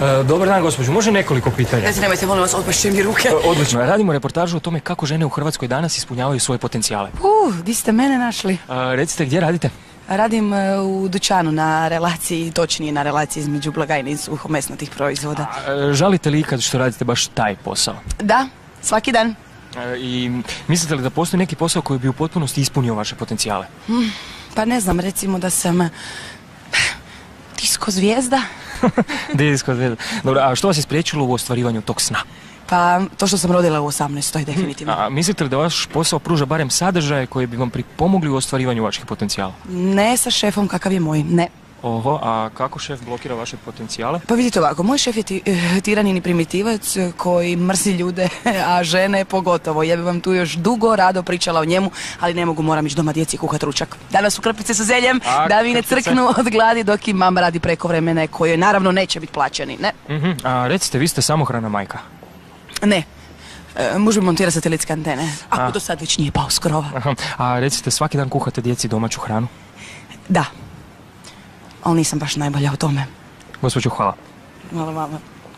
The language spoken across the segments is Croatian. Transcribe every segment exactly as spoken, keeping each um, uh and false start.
Dobar dan, gospođo. Može nekoliko pitanja? Reci, nemojte, molim vas, odpašće mi ruke. Odlično. Radimo reportažu o tome kako žene u Hrvatskoj danas ispunjavaju svoje potencijale. Uh, di ste mene našli? Recite, gdje radite? Radim u dućanu na relaciji, točnije na relaciji između blagajne i suhomesnatih proizvoda. Žalite li ikad što radite baš taj posao? Da, svaki dan. I mislite li da postoji neki posao koji bi u potpunosti ispunio vaše potencijale? Hmm, pa ne znam, recimo da sam disko zvijezda. Disko zvijezda. Dobro, a što vas je spriječilo u ostvarivanju tog sna? Pa to što sam rodila u osamnaestoj, definitivno. A mislite li da vaš posao pruža barem sadržaje koji bi vam pripomogli u ostvarivanju vaših potencijala? Ne sa šefom kakav je moj, ne. Oho, a kako šef blokira vaše potencijale? Pa vidite ovako, moj šef je ti, tiranin i primitivac koji mrzi ljude, a žene pogotovo. Ja bi vam tu još dugo rado pričala o njemu, ali ne mogu, moram ići doma djeci kuhat ručak. Danas su krpice sa zeljem, a, da mi ne crknu od gladi dok im mama radi prekovremene koje naravno neće biti plaćeni, ne? Uh-huh. A recite, vi ste samohrana majka? Ne. E, muž mi montira satelitske antene, ako a. do sad već nije pao s krova. Aha. A recite, svaki dan kuhate djeci domaću hranu? Da. Ali nisam baš najbolja u tome. Gospođo, hvala. Hvala vama.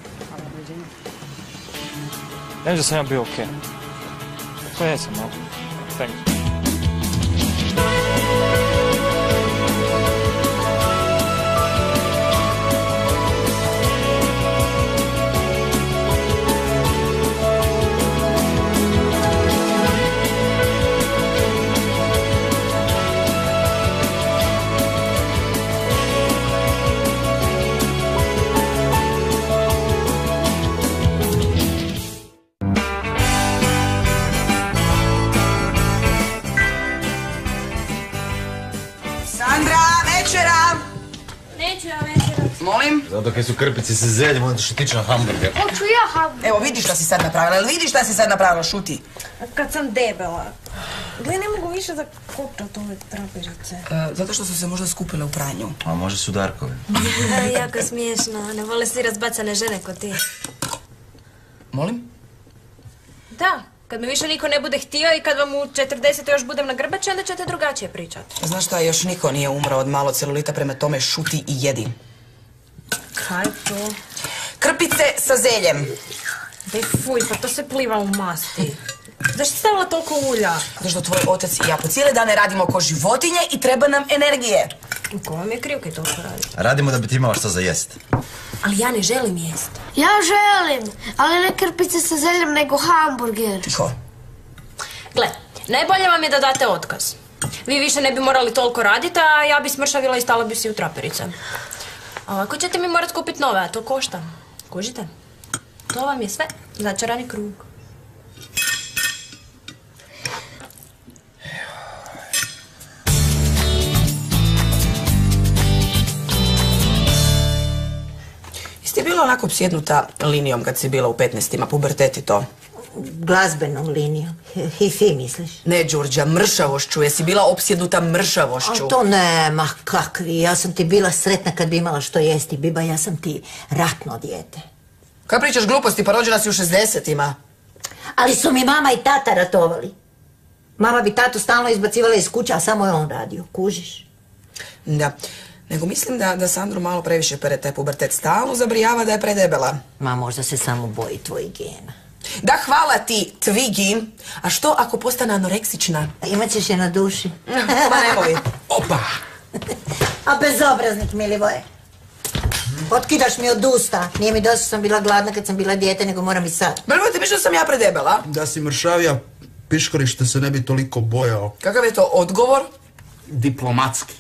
Ne znam da sam ja bio okej. To jesam, ali... Thanks. Molim? Zato kaj su krpice sa zeljem, onda što tiče na hamburger. Hoću ja hamburger. Evo, vidiš šta si sad napravila, ili vidiš šta si sad napravila, šuti? Kad sam debela. Gle, ne mogu više zakopčat ove traperice. E, zato što su se možda skupile u pranju. A možda su Darkovi. Jako smiješno, ne vole svi razbacane žene ko ti. Molim? Da, kad me više niko ne bude htio i kad vam u četrdeset još budem na grbači, onda ćete drugačije pričat. Znaš šta, još niko nije umro od malo celulita, prema tome šuti i jedi. Kaj to? Krpice sa zeljem. Dej fuj, pa to se pliva u masti. Zašto si stavila toliko ulja? Zato što tvoj otac i ja po cijele dane radimo ko životinje i treba nam energije. Ko vam je kriv kaj toliko radi? Radimo da bi ti imala što za jest. Ali ja ne želim jest. Ja želim, ali ne krpice sa zeljem, nego hamburger. Tiho. Gle, najbolje vam je da date otkaz. Vi više ne bi morali toliko raditi, a ja bi smršavila i stala bi si u traperice. A ovako ćete mi morat kupiti nove, a to košta. Kužite? To vam je sve začarani krug. Jeste bila onako psjednuta linijom kad si bila u petnaestima, pubertet i to? Glazbenom linijom. I ti misliš? Ne, Đurđa, mršavošću. Jesi bila opsjednuta mršavošću? A to nema, kakvi. Ja sam ti bila sretna kad bi imala što jesti. Biba, ja sam ti ratno dijete. Kaj pričaš gluposti, pa rođena si u šezdesetima? Ali su mi mama i tata ratovali. Mama bi tatu stalno izbacivala iz kuće, a samo je on radio. Kužiš? Da. Nego mislim da, da Sandru malo previše pere taj pubertet. Stalno zabrijava da je predebela. Ma, možda se samo boji tvojih gena. Da, hvala ti, Tvigi. A što ako postane anoreksična? Imat ćeš je na duši. Ma nemoj. Opa! A bezobraznik, Milivoje. Otkidaš mi od usta. Nije mi dosta sam bila gladna kad sam bila dijete, nego moram i sad. Brvojte mi što sam ja predebela. Da si mršavija, piškorište se ne bi toliko bojao. Kakav je to odgovor? Diplomatski.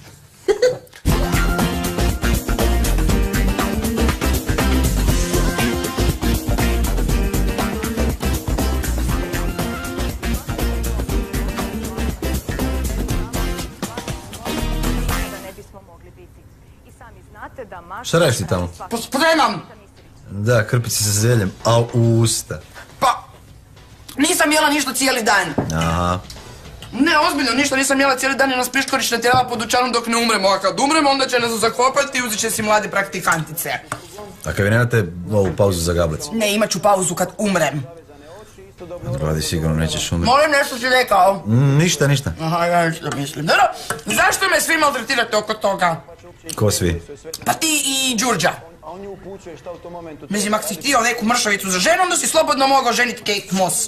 Šta radiš ti tamo? Pa spremam! Da, krpice sa zeljem, a u usta. Pa, nisam jela ništa cijeli dan. Aha. Ne, ozbiljno, ništa nisam jela cijeli dan i nas piškorište tijela po dućanu dok ne umremo. A kad umremo, onda će nas zakopati i uzet će si mlade praktikantice. A kad vi nemate ovu pauzu za gablec? Ne, imat ću pauzu kad umrem. Radi, sigurno nećeš umreti. Molim, nešto si rekao. Mm, ništa, ništa. Aha, ja ništa mislim. Dobro, zašto me svi maltretirate oko toga? Ko svi? Pa ti i Đurđa. Mislim, ako si htio neku mršavicu za ženu, onda si slobodno mogao ženiti Kate Moss.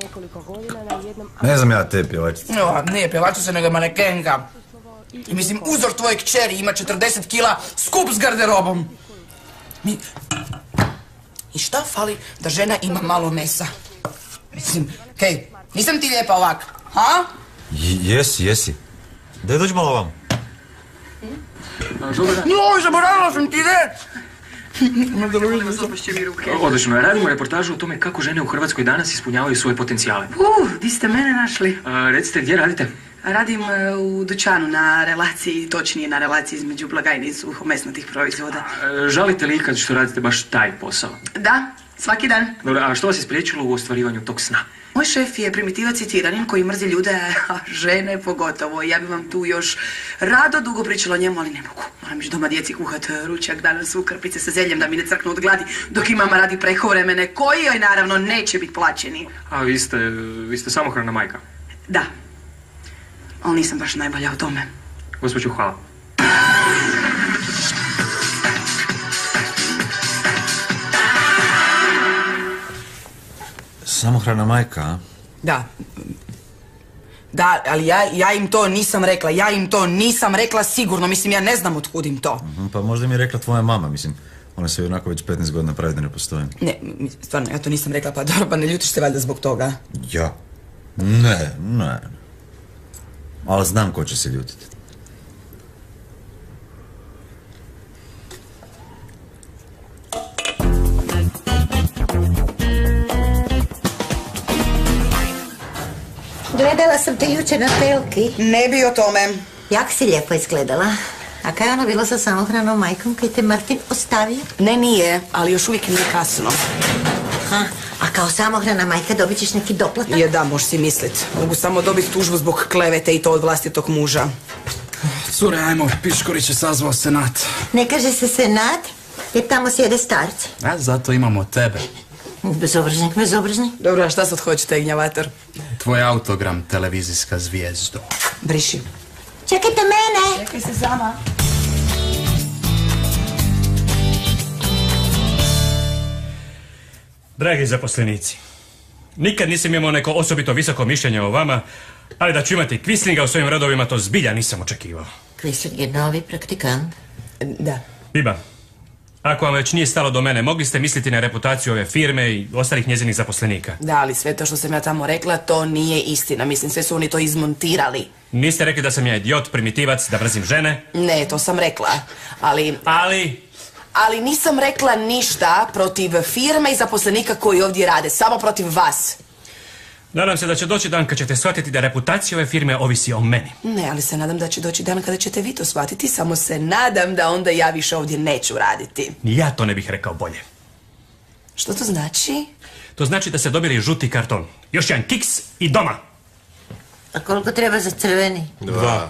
Ne znam ja te pjevačice. No, nije pjevačica, nego je manekenka. I mislim, uzor tvoje kćeri ima četrdeset kila, skup s garderobom. Mi... I šta fali da žena ima malo mesa? Mislim, Kej, nisam ti lijepa ovak, ha? Jesi, jesi. Daj dođi malo ovam. Joj, zaboravila sam ti reći! Odlično, radimo reportažu o tome kako žene u Hrvatskoj danas ispunjavaju svoje potencijale. Uh, di ste mene našli? A, recite, gdje radite? Radim uh, u dućanu na relaciji, točnije na relaciji između blagajne i suhomesnatih proizvoda. A, žalite li ikad što radite baš taj posao? Da, svaki dan. Dobro, a što vas je spriječilo u ostvarivanju tog sna? Moj šef je primitivac i tiranin koji mrzi ljude, a žene pogotovo. Ja bi vam tu još rado dugo pričala o njemu, ali ne mogu. Moram ići doma djeci kuhat ručak, danas u krpice sa zeljem da mi ne crknu od gladi, dok i mama radi prekovremene, koji joj naravno neće biti plaćeni. A vi ste, vi ste samohrana majka? Da, ali nisam baš najbolja u tome. Gospođo, hvala. Samohrana majka, a? Da. Da, ali ja, ja im to nisam rekla, ja im to nisam rekla sigurno, mislim, ja ne znam otkud im to. Mhm, pa možda mi je rekla tvoja mama, mislim. Ona se onako već petnaest godina pravi da ne postoji. Ne, stvarno, ja to nisam rekla, pa dobro, pa ne ljutiš se valjda zbog toga. Ja? Ne, ne. Ali znam ko će se ljutiti. Gledala sam te jučer na pelki. Ne bi o tome. Jak si lijepo izgledala. A kaj je ono bilo sa samohranom majkom kaj te Martin ostavio? Ne, nije, ali još uvijek nije kasno. Ha, a kao samohrana majka dobit ćeš neki doplatak? Je, da, možeš si mislit. Mogu samo dobiti tužbu zbog klevete i to od vlastitog muža. Cure, ajmo, Piškorić je sazvao senat. Ne kaže se senat, jer tamo sjede starci. A zato imamo tebe. Bezobraznik, bezobraznik. Dobro, a šta sad hoćete, gnjavator? Tvoj autogram, televizijska zvijezdo. Briši. Čekajte mene! Čekaj se sama. Dragi zaposlenici, nikad nisam imao neko osobito visoko mišljenje o vama, ali da ću imati Quislinga u svojim radovima, to zbilja nisam očekivao. Quisling je novi praktikant. Da. Biba, ako vam već nije stalo do mene, mogli ste misliti na reputaciju ove firme i ostalih njezinih zaposlenika. Da, ali sve to što sam ja tamo rekla, to nije istina. Mislim, sve su oni to izmontirali. Niste rekli da sam ja idiot, primitivac, da mrzim žene? Ne, to sam rekla, ali... Ali... Ali nisam rekla ništa protiv firme i zaposlenika koji ovdje rade, samo protiv vas. Nadam se da će doći dan kad ćete shvatiti da reputacija ove firme ovisi o meni. Ne, ali se nadam da će doći dan kada ćete vi to shvatiti, samo se nadam da onda ja više ovdje neću raditi. Ja to ne bih rekao bolje. Što to znači? To znači da ste dobili žuti karton. Još jedan kiks i doma. A koliko treba za crveni? Dva.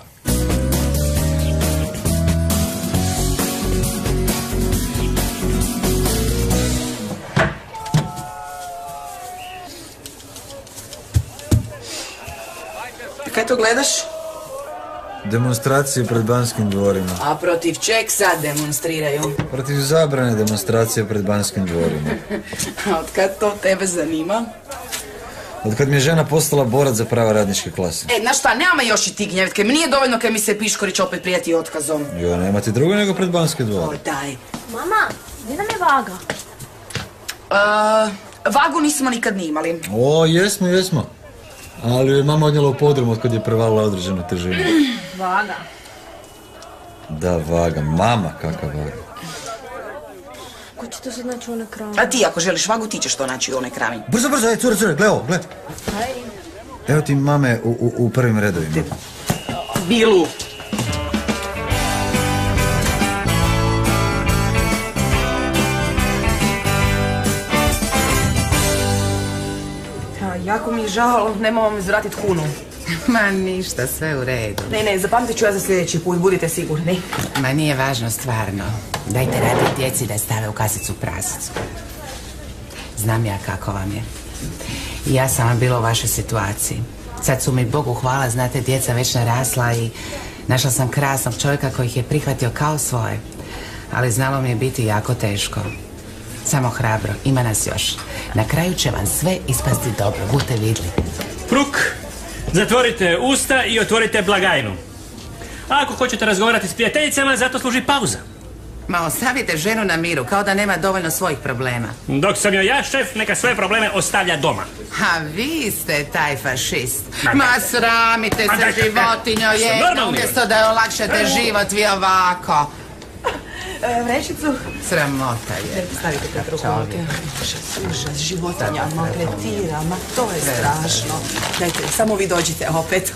Kaj to gledaš? Demonstracije pred Banskim dvorima. A protiv čeg sad demonstriraju? Protiv zabrane demonstracije pred Banskim dvorima. A od kad to tebe zanima? Od kad mi je žena postala borac za prava radničke klase. E, znaš šta, nema još i ti gnjevitke. Mi nije dovoljno kad mi se Piškorić opet prijeti otkazom. Jo, nema ti drugo nego pred Banske dvore. O, daj. Mama, gdje nam je vaga? Uh, vagu nismo nikad ni imali. O, jesmo, jesmo. Ali je mama odnijela u podrum od kad je prevalila određenu težinu. Vaga. Da, vaga. Mama, kakva vaga. Ko će to sad naći u onoj krami? A ti ako želiš vagu, ti ćeš to naći u onoj krami. Brzo, brzo, aj, cure, cure, gle ovo, gle. Evo ti mame u, u, u prvim redovima. Bilu. Jako mi je žao, ne mogu vam izvratiti kunu. Ma ništa, sve u redu. Ne, ne, zapamtit ću ja za sljedeći put, budite sigurni. Ma nije važno stvarno. Dajte raditi djeci da je stave u kasicu prasicu. Znam ja kako vam je. I ja sam vam bila u vašoj situaciji. Sad su mi, Bogu hvala, znate, djeca već narasla i našla sam krasnog čovjeka koji ih je prihvatio kao svoje. ali znalo mi je biti jako teško. Samo hrabro, ima nas još. Na kraju će vam sve ispasti dobro, budete vidli. Fruk, zatvorite usta i otvorite blagajnu. A ako hoćete razgovarati s prijateljicama, zato služi pauza. Ma ostavite ženu na miru, kao da nema dovoljno svojih problema. Dok sam joj ja šef, neka svoje probleme ostavlja doma. A vi ste taj fašist. Ma sramite se, životinjo jedna, umjesto da joj olakšate život, vi ovako. Vrećicu? Sramota je. Stavite kad ruku. Užas, životinja maltretira, ma to je strašno. Dajte, samo vi dođite opet.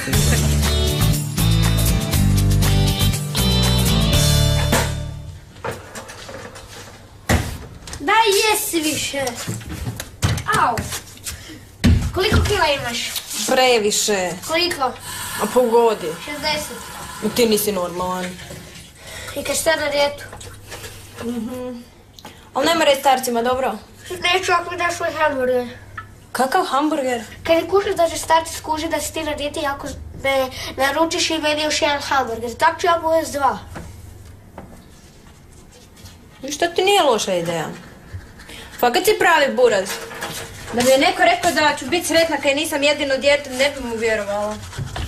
Daj jesi više. Au. Koliko kila imaš? Previše. Koliko? A pogodi. šezdeset. Ti nisi normalan. I kad šta na dijetu? Mhm. Ali nema reći starcima, dobro? Neću ako mi daš svoj hamburger. Kakav hamburger? Kad je kužiš da će starci skuži da si ti na dijeti ako me naručiš i meni još jedan hamburger. Tako ću ja pojest dva. I što ti nije loša ideja? Fakat si pravi buraz. Da mi je neko rekao da ću biti sretna kad nisam jedino dijete, ne bi mu vjerovala.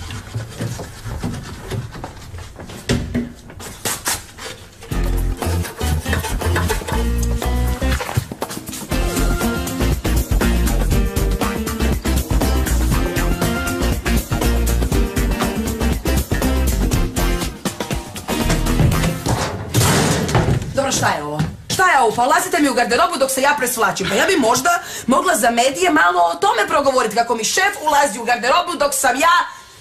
Dobro, šta je ovo? Šta je ovo? Pa ulazite mi u garderobu dok se ja presvlačim. Pa ja bi možda mogla za medije malo o tome progovoriti. Kako mi šef ulazi u garderobu dok sam ja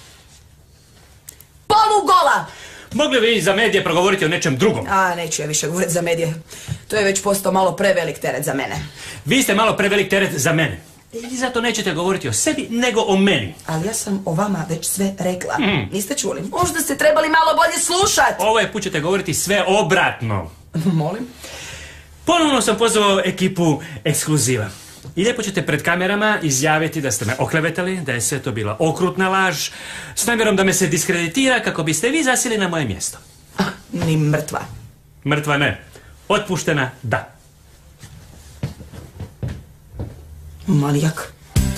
polugola. Mogli vi za medije progovoriti o nečem drugom? A, neću ja više govoriti za medije. To je već postao malo prevelik teret za mene. Vi ste malo prevelik teret za mene. I zato nećete govoriti o sebi, nego o meni. Ali ja sam o vama već sve rekla. Mm. Niste čuli? Možda ste trebali malo bolje slušati. Ovaj put ćete govoriti sve obratno. Molim? Ponovno sam pozvao ekipu Ekskluziva. I lijepo ćete pred kamerama izjaviti da ste me oklevetali, da je sve to bila okrutna laž, s namjerom da me se diskreditira kako biste vi zasili na moje mjesto. Ah, ni mrtva. Mrtva ne. Otpuštena, da. Manijak.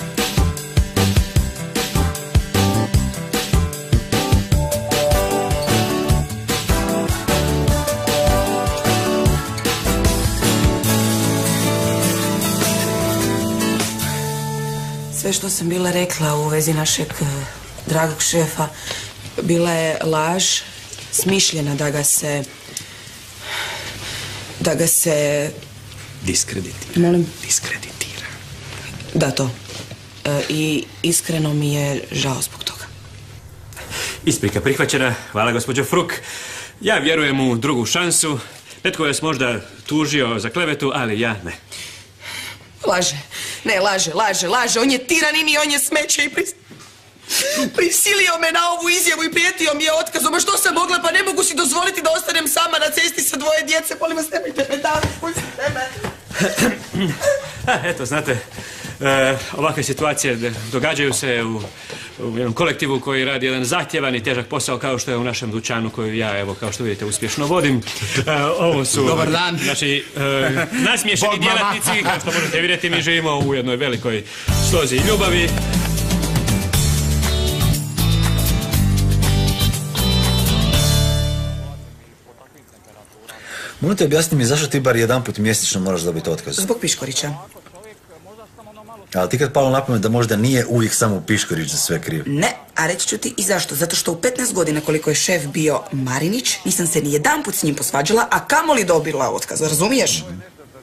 Sve što sam bila rekla u vezi našeg uh, dragog šefa bila je laž, smišljena da ga se... da ga se... Diskreditira. Molim? Diskreditira. Da, to. E, I iskreno mi je žao zbog toga. Isprika prihvaćena. Hvala, gospođo Fruk. Ja vjerujem u drugu šansu. Netko vas možda tužio za klevetu, ali ja ne. Laže. Ne, laže, laže, laže. On je tiranin i on je smeće i pris... prisilio me na ovu izjavu i prijetio mi je otkazom. A što sam mogla? Pa ne mogu si dozvoliti da ostanem sama na cesti sa dvoje djece. Molim vas, nemojte me davati, pustite me. Eto, znate, e, ovakve situacije događaju se u, u jednom kolektivu koji radi jedan zahtjevan i težak posao kao što je u našem dućanu koju ja, evo, kao što vidite, uspješno vodim. E, ovo su... Dobar dan. Naši e, nasmiješeni djelatnici. Kao što možete vidjeti, mi živimo u jednoj velikoj slozi i ljubavi. Molim te objasni mi zašto ti bar jedan put mjesečno moraš dobiti otkaz? Zbog Piškorića. Ali ti kad palo na pamet da možda nije uvijek samo Piškorić za sve kriv? Ne, a reći ću ti i zašto. Zato što u petnaest godina koliko je šef bio Marinić, nisam se ni jedan put s njim posvađala, a kamoli dobila otkaz, razumiješ? Mm.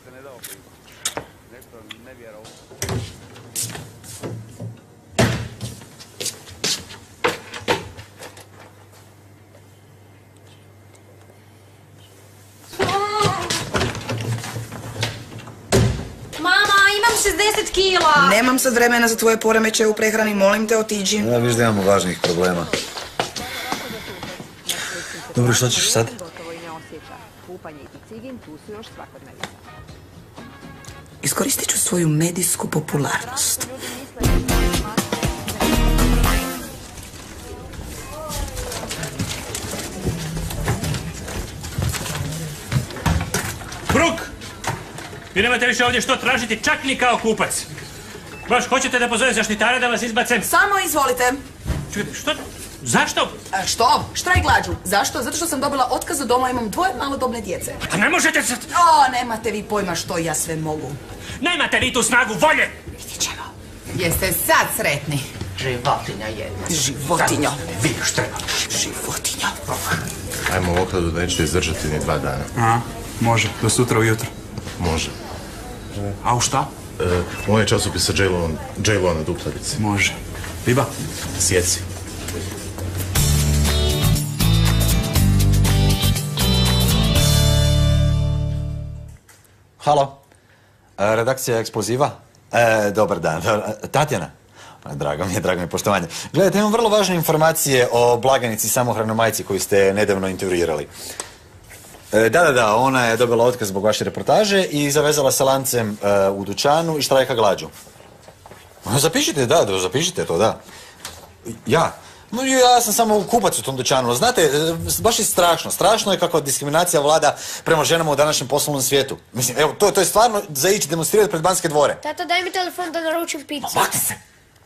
šezdeset kila. Nemam sad vremena za tvoje poremećaje u prehrani, molim te, otiđi. Ja, viš da imamo važnijih problema. Dobro, što ćeš sad? Iskoristit ću svoju medijsku popularnost. Vi nemate više ovdje što tražiti, čak ni kao kupac. Baš hoćete da pozove zaštitara da vas izbacem? Samo izvolite. Čujte, što? Zašto? A što? Štrajk glađu. Zašto? Zato što sam dobila otkaz od doma, imam dvoje malodobne djece. Pa ne možete sad... O, nemate vi pojma što ja sve mogu. Nemate vi tu snagu volje! Vidjet ćemo. Jeste sad sretni? Životinja jedna. Životinja. Vi što je? Životinja. Ajmo u okladu da nećete izdržati ni dva dana. A, može. Do sutra ujutro. Može. A u šta? E, moj časopis sa J-Lo na duplarici. Može. Biba? Sjeci. Halo, e, redakcija Eksploziva. E, dobar dan. Tatjana? Drago mi je, drago mi je, poštovanje. Gledajte, imam vrlo važne informacije o blagajnici samohranoj majci koju ste nedavno intervjuirali. E, da, da, da, ona je dobila otkaz zbog vaše reportaže i zavezala se lancem e, u dućanu i štrajka glađu. Zapišite, da, da, zapišite to, da. Ja? No, ja sam samo kupac u tom dućanu. Znate, baš je strašno. Strašno je kako diskriminacija vlada prema ženama u današnjem poslovnom svijetu. Mislim, evo, to, to je stvarno za ići demonstrirati pred Banske dvore. Tata, daj mi telefon da naručim picu. Makni se!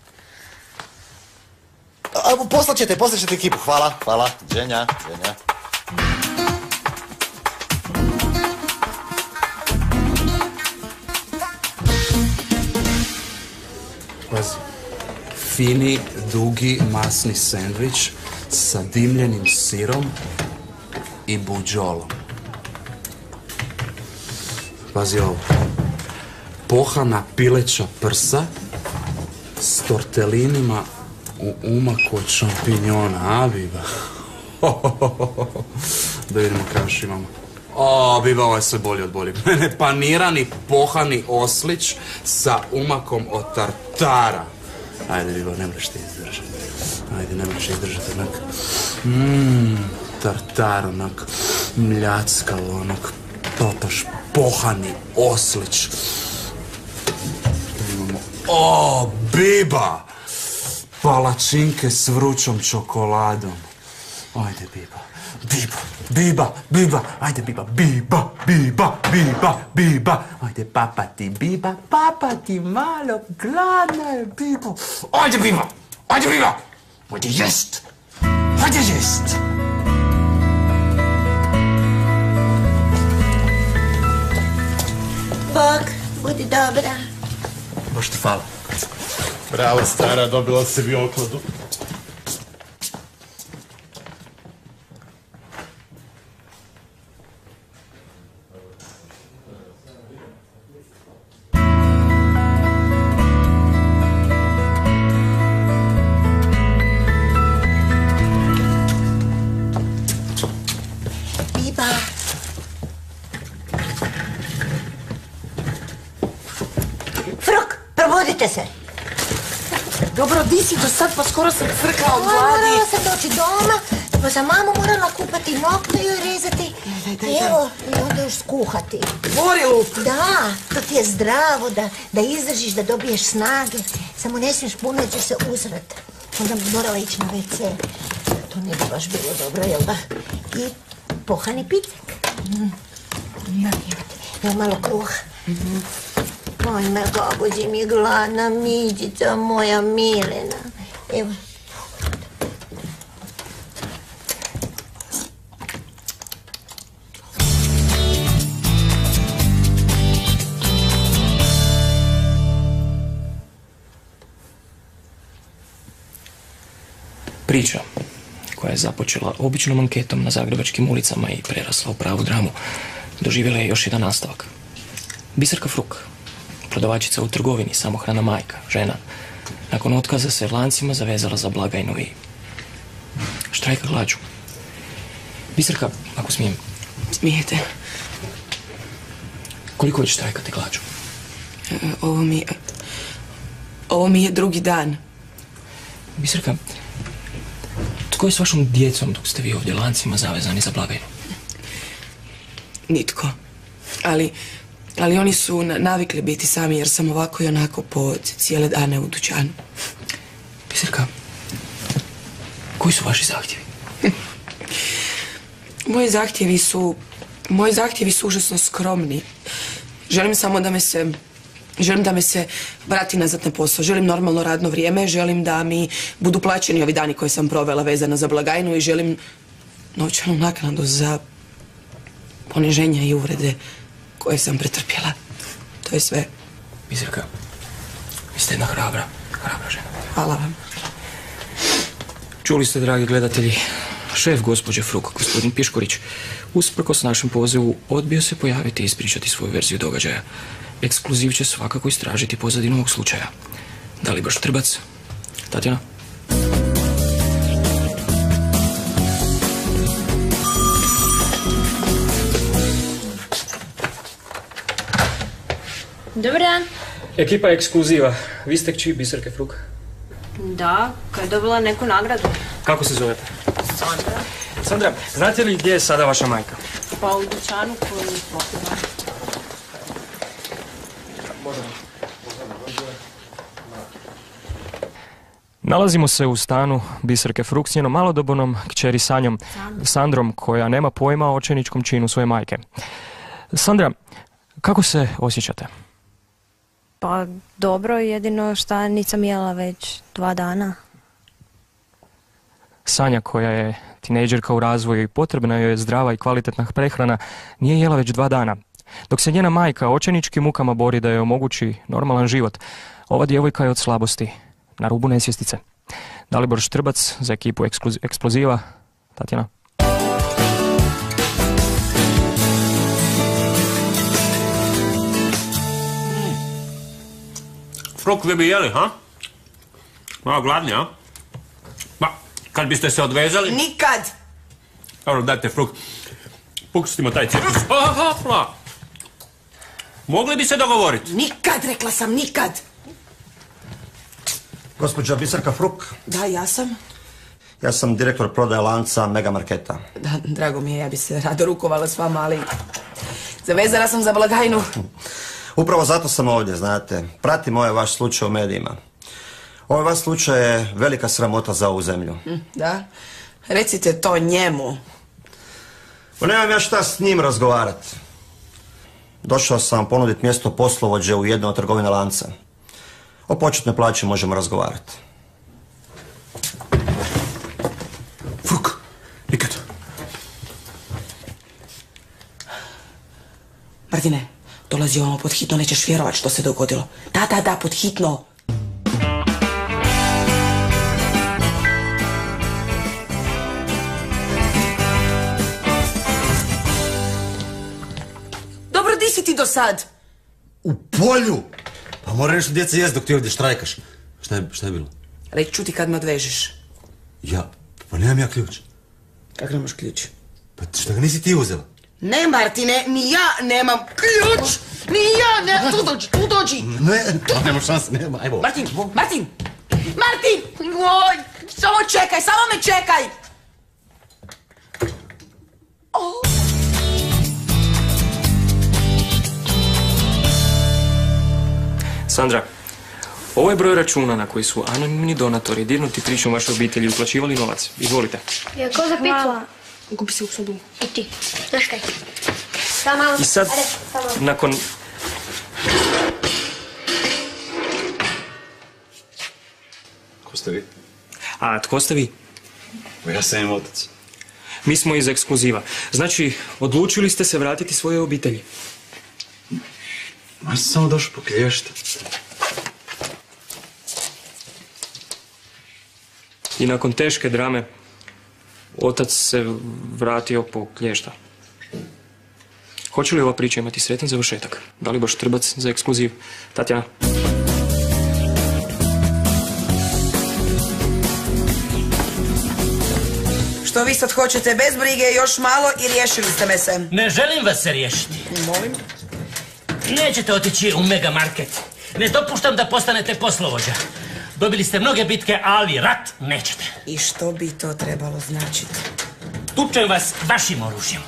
A, poslat ćete, poslat ćete ekipu. Hvala, hvala. Ženja, ženja. Pazi. Fini, dugi, masni sendvič sa dimljenim sirom i buđolom. Pazi ovo. Pohana pileća prsa s tortelinima u umaku od šampinjona, a Biba? Da vidimo kaš imamo. O, Biba, ovo je sve bolje od bolje. Panirani pohani oslić sa umakom od tartara. Ajde, Biba, ne možeš ti izdržati. Ajde, ne možeš izdržati, onak. Mmm, tartar, onak, mljackalo, onak, topaš, pohani oslić. Imamo, o, Biba! Palačinke s vrućom čokoladom. Ajde, Biba, Biba, Biba, Biba, ajde, Biba, Biba, Biba, Biba, Biba. Ajde, papa ti, Biba, papa ti malo, gladna je, Biba. Ajde, Biba, ajde, Biba, ajde jest, ajde jest. Bog, budi dobra. Baš ti hvala. Bravo, stara, dobila sebi okladu. Biba. Fruk, probudite se. Dobro, di si do sad, pa skoro sam crkla od gladi. Morala sam doći doma, pa za mamu morala kupati nokte i joj rezati. Evo, i onda još skuhati. Borilu! Da, to ti je zdravo, da, da izdržiš, da dobiješ snage. Samo ne smiješ puno, jer ćeš se uzrat. Onda bi morala ići na ve ce. To ne bi baš bilo dobro, jel da? I pohani picek. Mm. Evo malo kruha. Mm-hmm. Ojme, kako si mi gladna, miđica moja milena. Evo. Priča koja je započela običnom anketom na zagrebačkim ulicama i prerasla u pravu dramu, doživjela je još jedan nastavak. Biserka Fruk, prodavačica u trgovini, samohrana majka, žena, nakon otkaza se lancima zavezala za blagajnu i štrajka glađu. Biserka, ako smijem. Smijete. Koliko već štrajkate glađu? E, ovo mi... Ovo mi je drugi dan. Biserka, tko je s vašom djecom dok ste vi ovdje lancima zavezani za blagajnu? Nitko. Ali... Ali oni su navikli biti sami jer sam ovako i onako po cijele dane u dućanu. Biserka, koji su vaši zahtjevi? Moji zahtjevi su... Moji zahtjevi su užasno skromni. Želim samo da me se... Želim da me se vrati nazad na posao. Želim normalno radno vrijeme. Želim da mi budu plaćeni ovi dani koje sam provela vezana za blagajnu i želim novčanu naknadu za poniženje i uvrede koje sam pretrpjela. To je sve. Biserka, vi ste jedna hrabra, hrabra žena. Hvala vam. Čuli ste, dragi gledatelji, šef gospođe Fruk, gospodin Piškorić, usprkos našem pozivu, odbio se pojaviti i ispričati svoju verziju događaja. Ekskluziv će svakako istražiti pozadinu ovog slučaja. Dalibor Štrbac, Tatjana. Dobar dan. Ekipa Ekskluziva. Vi ste kći Biserke Fruk? Da, kad je dobila neku nagradu. Kako se zovete? Sandra. Sandra, znate li gdje je sada vaša majka? Pa u dućanu koju pokriva. Nalazimo se u stanu Biserke Fruk s njenom malodobonom kćeri Sanjom, Sandrom, koja nema pojma o očajničkom činu svoje majke. Sandra, kako se osjećate? Pa dobro, jedino šta nisam jela već dva dana. Sanja, koja je tinejdžerka u razvoju i potrebna joj je zdrava i kvalitetna prehrana, nije jela već dva dana. Dok se njena majka očajničkim mukama bori da joj omogući normalan život, ova djevojka je od slabosti na rubu nesvjestice. Dalibor Štrbac za ekipu Eksploziva, Tatjana. Fruk, vi bi jeli, ha? Malo gladni, ha? Ma, kad biste se odvezali... Nikad! Evo, dajte, Fruk. Pustimo taj cirkus. Aha, aha. Mogli bi se dogovoriti? Nikad, rekla sam, nikad! Gospođa Biserka Fruk. Da, ja sam. Ja sam direktor prodaje lanca Mega Marketa. Da, drago mi je, ja bi se rado rukovala s vama, ali zavezala sam za blagajnu. Upravo zato sam ovdje, znate. Pratim ovaj vaš slučaj u medijima. Ovaj vaš slučaj je velika sramota za ovu zemlju. Da? Recite to njemu. Pa nemam ja šta s njim razgovarati. Došao sam vam ponuditi mjesto poslovođe u jednoj od trgovina lanca. O početnoj plaći možemo razgovarati. Fruk, nikad. Martine, dolazi ono pod hitno, nećeš vjerovat što se dogodilo. Da, da, da, pod hitno. Dobro, di si ti do sad? U polju! Pa mora nešto djeca jest dok ti ovdje štrajkaš. Šta je, šta je bilo? Reći ću ti kad me odvežeš. Ja? Pa nemam ja ključ. Kako nemaš ključ? Pa šta ga nisi ti uzela? Ne, Martine, ni ja nemam ključ! Ni ja, ne, tu dođi, tu dođi! Ne, pa nema šanse, nema, ajmo. Martin, Martin! Martin! Oj, samo čekaj, samo me čekaj! Oh. Sandra, ovo je broj računa na koji su anonimni donatori dirnuti pričom vaše obitelji uplaćivali novac. Izvolite. Je, ko za picu? Gubi se u sobu. I ti. Znaš kaj? Samo malo. I sad, Ajde, samo malo. nakon... Ko ste vi? A tko ste vi? Ja sam im otac. Mi smo iz Ekskluziva. Znači, odlučili ste se vratiti svojoj obitelji. Ma sam samo došao poklješta. I nakon teške drame, otac se vratio po klješta. Hoće li ova priča imati sretan završetak? Dalibor Štrbac za Ekskluziv. Tatjana. Što vi sad hoćete? Bez brige, još malo i riješili ste me se. Ne želim vas se riješiti. Molim? Nećete otići u Mega Market. Ne dopuštam da postanete poslovođa. Dobili ste mnoge bitke, ali rat nećete. I što bi to trebalo značiti? Tučem vas vašim oružjem.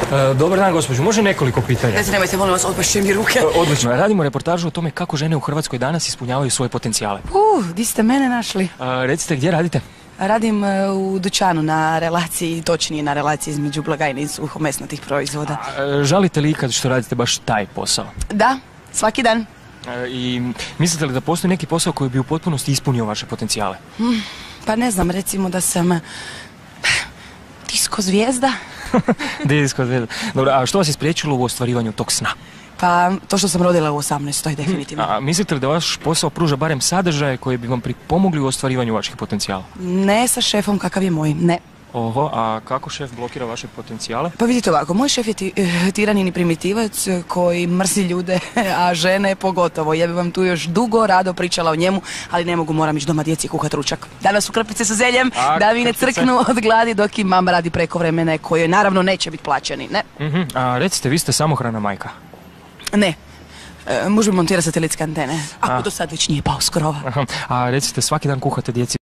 E, dobar dan, gospođo. Može nekoliko pitanja? Ne nemojte, molim vas, odbašće mi ruke. E, odlično. Radimo reportažu o tome kako žene u Hrvatskoj danas ispunjavaju svoje potencijale. Uh, di ste mene našli? E, recite, gdje radite? Radim e, u dućanu na relaciji, točnije na relaciji između blagajne i suhomesnatih proizvoda. E, žalite li ikad što radite baš taj posao? Da, svaki dan. E, I mislite li da postoji neki posao koji bi u potpunosti ispunio vaše potencijale? Mm, pa ne znam, recimo da sam eh, disko zvijezda. Disko zvijezda. Dobro, a što vas je spriječilo u ostvarivanju tog sna? Pa to što sam rodila u osamnaestoj, definitivno. A mislite li da vaš posao pruža barem sadržaje koji bi vam pripomogli u ostvarivanju vaših potencijala? Ne sa šefom kakav je moj, ne. Oho, a kako šef blokira vaše potencijale? Pa vidite ovako, moj šef je ti, eh, tiranini primitivac koji mrzi ljude, a žene pogotovo. Ja bi vam tu još dugo rado pričala o njemu, ali ne mogu, moram ići doma djeci kuhat ručak. Danas su krpice sa zeljem, A, da mi ne krpice. crknu od gladi dok i mama radi prekovremene koje naravno neće biti plaćeni, ne? Mhm, a recite, vi ste samohrana majka. Ne. E, muž mi montira satelitske antene, ako A. do sad već nije pao s krova. Aha, a recite, svaki dan kuhate djeci